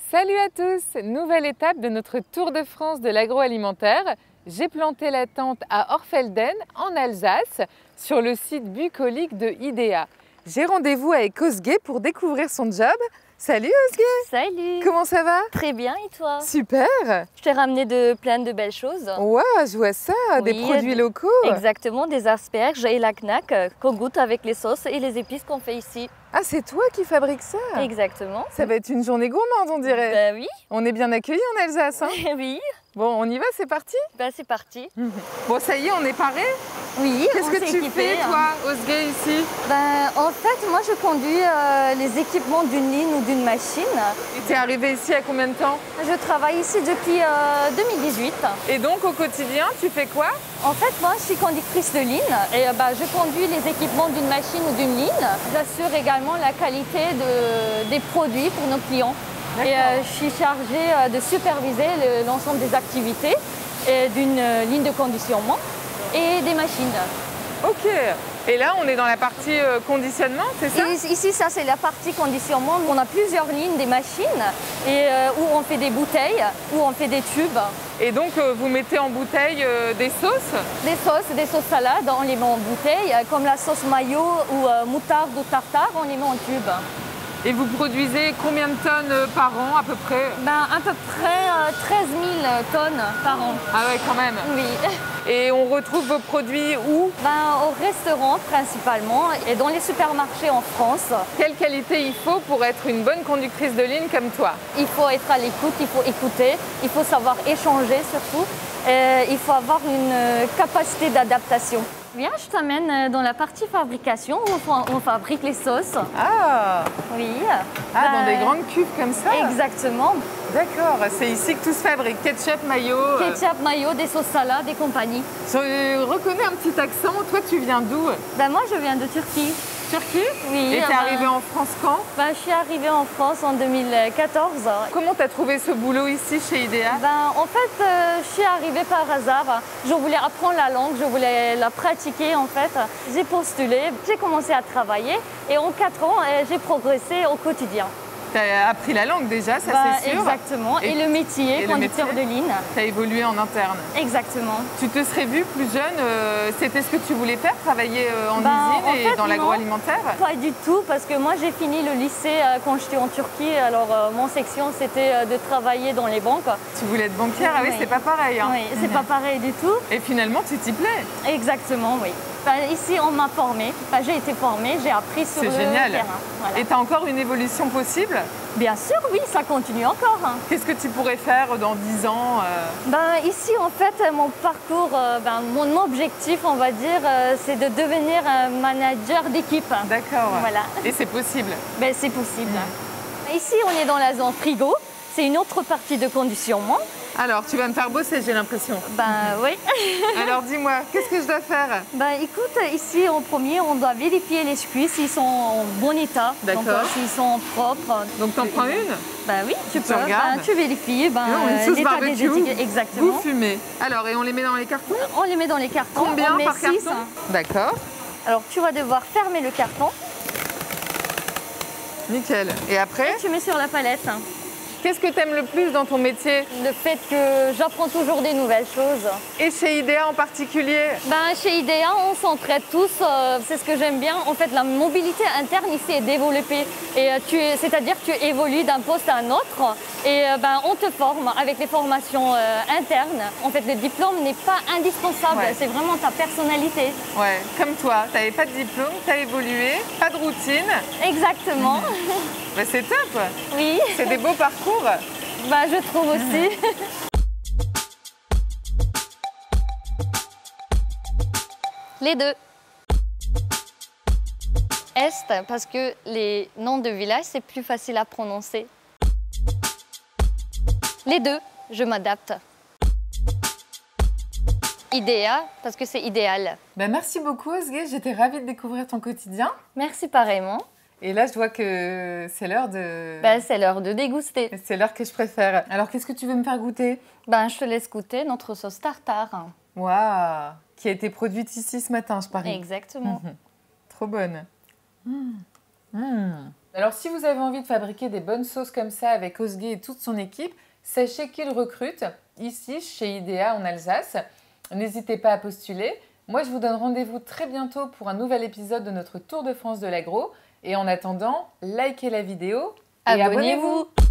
Salut à tous! Nouvelle étape de notre tour de France de l'agroalimentaire. J'ai planté la tente à Orfelden, en Alsace, sur le site bucolique de IDEA. J'ai rendez-vous avec Özge pour découvrir son job. Salut Özge! Salut! Comment ça va? Très bien, et toi? Super! Je t'ai ramené plein de belles choses. Ouais, je vois ça, des Oui, produits locaux. Exactement, des asperges et la knack qu'on goûte avec les sauces et les épices qu'on fait ici. Ah, c'est toi qui fabriques ça? Exactement. Ça va être une journée gourmande, on dirait. Ben oui. On est bien accueillis en Alsace, hein? Oui. Bon, on y va, c'est parti? Ben c'est parti. Bon, ça y est, on est parés? Oui, Qu'est-ce on que s'est tu équipés, fais, toi, Özge, ici? Ben, en fait, moi je conduis les équipements d'une ligne ou d'une machine. Et t'es arrivée ici il y a combien de temps? Je travaille ici depuis 2018. Et donc, au quotidien, tu fais quoi? En fait, moi, je suis conductrice de ligne et je conduis les équipements d'une machine ou d'une ligne. J'assure également la qualité des produits pour nos clients. Et je suis chargée de superviser l'ensemble des activités d'une ligne de conditionnement et des machines. Ok. Et là, on est dans la partie conditionnement, c'est ça? Et ici, ça, c'est la partie conditionnement. On a plusieurs lignes des machines où on fait des bouteilles, où on fait des tubes. Et donc, vous mettez en bouteille des sauces? Des sauces salades, on les met en bouteille, comme la sauce mayo ou moutarde ou tartare, on les met en tube. Et vous produisez combien de tonnes par an, à peu près? À peu près 13 000 tonnes par an. Ah ouais, quand même. Oui. Et on retrouve vos produits où? Au restaurant principalement et dans les supermarchés en France. Quelle qualité il faut pour être une bonne conductrice de ligne comme toi? Il faut être à l'écoute, il faut écouter, il faut savoir échanger surtout. Il faut avoir une capacité d'adaptation. Viens, je t'amène dans la partie fabrication où on fabrique les sauces. Ah! Oui. Dans des grandes cuves comme ça? Exactement. D'accord, c'est ici que tout se fabrique. Ketchup, mayo. Ketchup, mayo, des sauces salades et compagnie. Je reconnais un petit accent. Toi, tu viens d'où? Moi, je viens de Turquie. Turquie? Oui. Et t'es arrivée en France quand? Je suis arrivée en France en 2014. Comment t'as trouvé ce boulot ici chez IDEA? En fait, je suis arrivée par hasard. Je voulais apprendre la langue, je voulais la pratiquer en fait. J'ai postulé, j'ai commencé à travailler et en 4 ans, j'ai progressé au quotidien. Tu as appris la langue déjà, ça c'est sûr. Exactement, et le métier, conducteur de ligne. Tu as évolué en interne. Exactement. Tu te serais vue plus jeune, c'était ce que tu voulais faire, travailler en usine et dans l'agroalimentaire? Pas du tout, parce que moi j'ai fini le lycée quand j'étais en Turquie. Alors mon section c'était de travailler dans les banques. Tu voulais être banquière? Ah oui, c'est pas pareil. Hein. Oui, c'est pas pareil du tout. Et finalement tu t'y plais? Exactement, oui. Ici, on m'a formée. J'ai été formée, j'ai appris sur le génial. terrain. Voilà. Et tu as encore une évolution possible? Bien sûr, oui, ça continue encore. Qu'est-ce que tu pourrais faire dans 10 ans? Ici, en fait, mon parcours, mon objectif, on va dire, c'est de devenir un manager d'équipe. D'accord. Voilà. Et c'est possible? C'est possible. Ici, on est dans la zone frigo. C'est une autre partie de conditionnement. Alors, tu vas me faire bosser, j'ai l'impression. Oui. Alors, dis-moi, qu'est-ce que je dois faire? Écoute, ici, en premier, on doit vérifier les cuisses s'ils sont en bon état. D'accord. Donc, s'ils sont propres. Donc, t'en prends une? Oui, tu peux. Regardes. Tu vérifies une sauce l'état barbecue, des étiquettes. Exactement. Vous fumez. Alors, et on les met dans les cartons? On les met dans les cartons. Combien on met par 6. carton? D'accord. Alors, tu vas devoir fermer le carton. Nickel. Et après? Et tu mets sur la palette. Qu'est-ce que tu aimes le plus dans ton métier? Le fait que j'apprends toujours des nouvelles choses. Et chez IDEA en particulier? Chez IDEA, on s'entraide tous, c'est ce que j'aime bien. En fait, la mobilité interne ici est développée. C'est-à-dire que tu évolues d'un poste à un autre et on te forme avec les formations internes. En fait, le diplôme n'est pas indispensable, c'est vraiment ta personnalité. Ouais, comme toi, tu n'avais pas de diplôme, tu as évolué, pas de routine. Exactement. C'est top. Oui. C'est des beaux parcours. Je trouve aussi. Les deux. Est, parce que les noms de villages, c'est plus facile à prononcer. Les deux, je m'adapte. IDEA, parce que c'est idéal. Merci beaucoup, Özge. J'étais ravie de découvrir ton quotidien. Merci pareillement. Et là, je vois que c'est l'heure de... c'est l'heure de déguster. C'est l'heure que je préfère. Alors, qu'est-ce que tu veux me faire goûter? Je te laisse goûter notre sauce tartare. Waouh! Qui a été produite ici ce matin, je parie. Exactement. Trop bonne. Alors si vous avez envie de fabriquer des bonnes sauces comme ça avec Osgué et toute son équipe, sachez qu'il recrute ici chez IDEA en Alsace. N'hésitez pas à postuler. Moi je vous donne rendez-vous très bientôt pour un nouvel épisode de notre Tour de France de l'agro. Et en attendant, likez la vidéo et abonnez-vous.